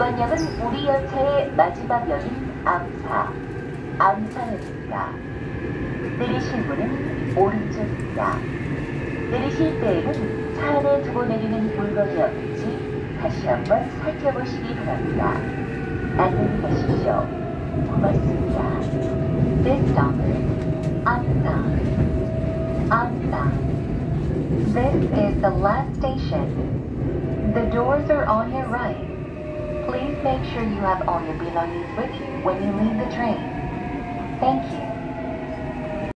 이번 역은 우리 열차의 마지막 역인 암사역입니다. 내리실 문은 오른쪽입니다. 내리실 때에는 차 안에 두고 내리는 물건이 없는지 다시 한번 살펴보시기 바랍니다. 안녕히 가십시오. 고맙습니다. This stop is Ansan. This is the last station. The doors are on your right. Please make sure you have all your belongings with you when you leave the train. Thank you.